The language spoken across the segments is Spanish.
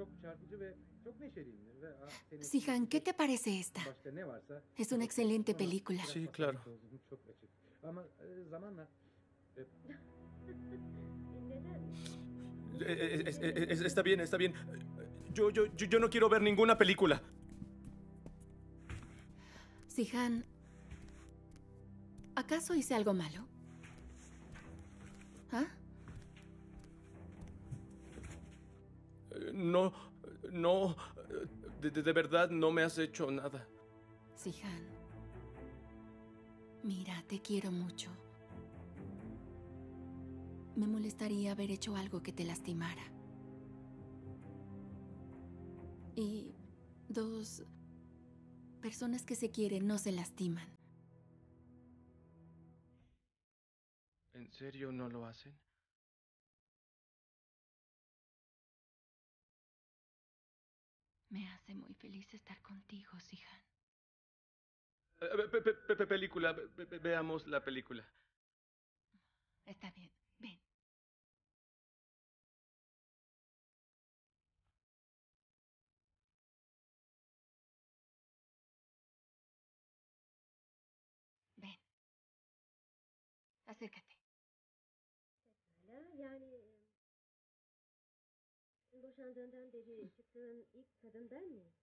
Sihan, ¿qué te parece esta? Es una excelente película. Sí, claro. Está bien, está bien. Yo no quiero ver ninguna película. Sihan, ¿acaso hice algo malo? ¿Ah? No, no. De verdad no me has hecho nada. Sihan, mira, te quiero mucho. Me molestaría haber hecho algo que te lastimara. Y dos personas que se quieren no se lastiman. ¿En serio no lo hacen? Me hace muy feliz estar contigo, Sihan. Película. Veamos la película. Está bien, ven. Ven. Acércate. Yani boşandığından beri çıktığın ilk kadın ben miyim?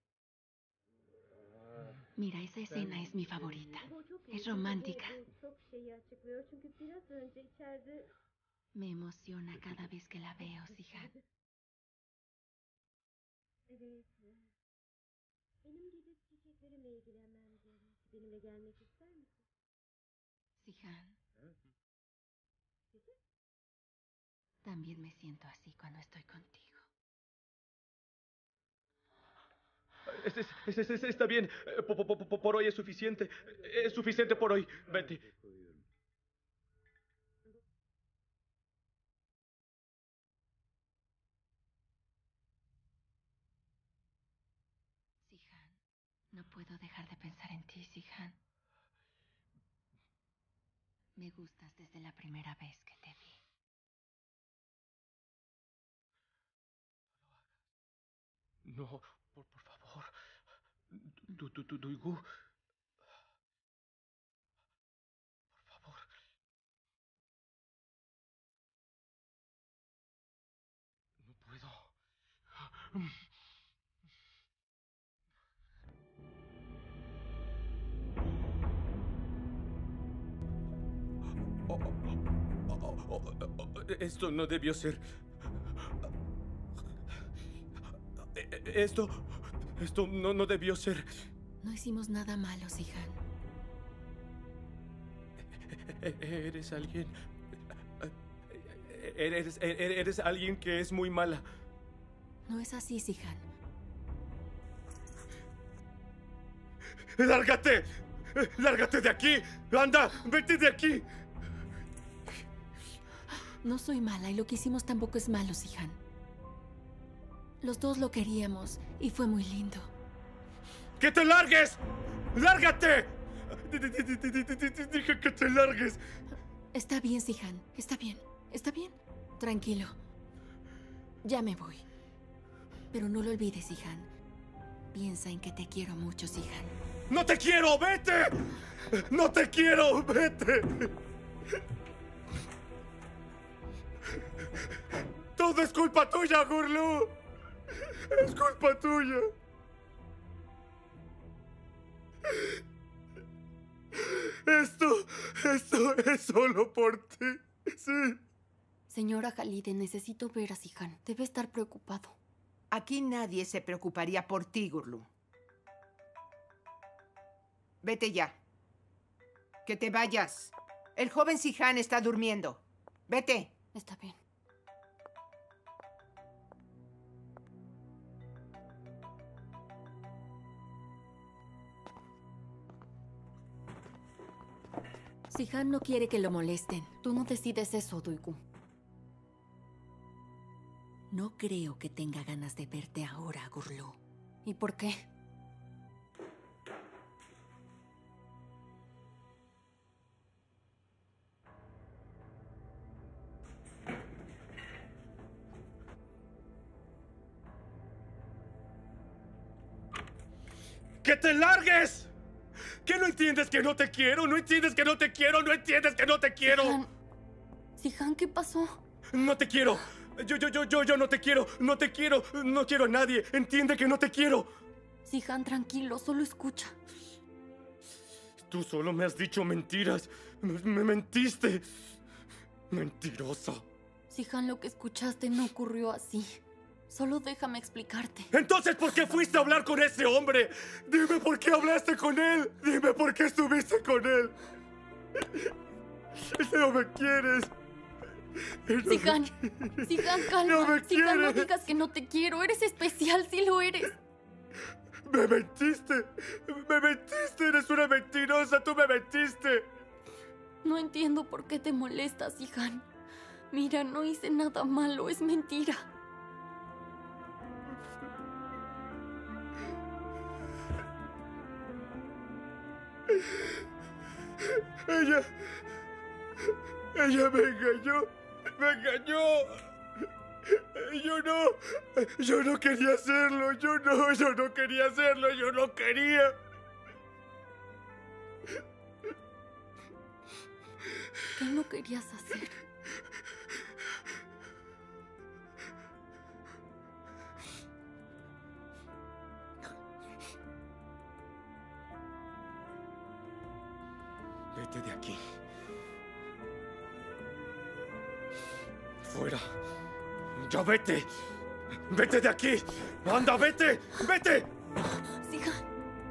Mira, esa escena es mi favorita. Bu çok Es çünkü romántica. bu çok şeyi açıklıyor. Çünkü biraz önce içeride... Me emociona cada vez que la veo, Sihan. Evet. Benim gidip çiçeklerimle ilgilenmem gerek. Benimle gelmek ister misin? Sihan. También me siento así cuando estoy contigo. Está bien. Por hoy es suficiente. Es suficiente por hoy. Vete. Sihan, no puedo dejar de pensar en ti, Sihan. Me gustas desde la primera vez que te vi. No, por favor. Duygu. Por favor. No puedo. Esto no debió ser. Esto no debió ser. No hicimos nada malo, Sihan. Eres alguien. Eres alguien que es muy mala. No es así, Sihan. ¡Lárgate! ¡Lárgate de aquí! ¡Anda! ¡Vete de aquí! No soy mala y lo que hicimos tampoco es malo, Sihan. Los dos lo queríamos y fue muy lindo. ¡Que te largues! ¡Lárgate! Dije que te largues. Está bien, Sihan. Está bien. Está bien. Tranquilo. Ya me voy. Pero no lo olvides, Sihan. Piensa en que te quiero mucho, Sihan. ¡No te quiero! ¡Vete! ¡No te quiero! ¡Vete! Todo es culpa tuya, Gurlu. Es culpa tuya. Esto es solo por ti. Sí. Señora Halide, necesito ver a Sihan. Debe estar preocupado. Aquí nadie se preocuparía por ti, Gurlu. Vete ya. Que te vayas. El joven Sihan está durmiendo. Vete. Está bien. Sihan no quiere que lo molesten. Tú no decides eso, Duygu. No creo que tenga ganas de verte ahora, Gurlu. ¿Y por qué? ¡Que te largues! ¿Qué no entiendes que no te quiero? ¿No entiendes que no te quiero? ¿No entiendes que no te quiero? Sihan, ¿qué pasó? No te quiero. Yo no te quiero. No te quiero. No quiero a nadie. Entiende que no te quiero. Sihan, tranquilo, solo escucha. Tú solo me has dicho mentiras. Me mentiste. Mentirosa. Sihan, lo que escuchaste no ocurrió así. Solo déjame explicarte. Entonces, ¿por qué fuiste a hablar con ese hombre? Dime por qué hablaste con él. Dime por qué estuviste con él. No me quieres. Sihan, calma. No me Sihan, no quieres. digas que no te quiero. Eres especial, sí lo eres. Me mentiste. Me mentiste. Eres una mentirosa. Tú me mentiste. No entiendo por qué te molestas, Sihan. Mira, no hice nada malo, es mentira. Ella me engañó. Me engañó. Yo no quería hacerlo. Yo no quería hacerlo. Yo no quería. ¿Qué no querías hacer? Vete de aquí. Fuera. Ya vete. Vete de aquí. Anda, vete. Vete. Sihan.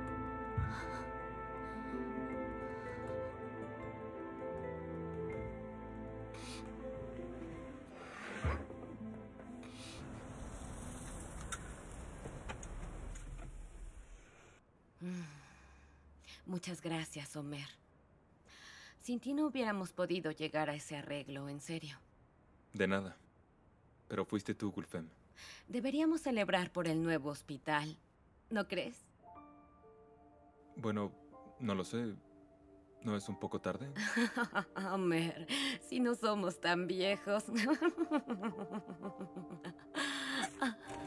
Muchas gracias, Homer. Sin ti no hubiéramos podido llegar a ese arreglo, en serio. De nada. Pero fuiste tú, Gulfem. Deberíamos celebrar por el nuevo hospital, ¿no crees? Bueno, no lo sé. ¿No es un poco tarde? Homer, si no somos tan viejos.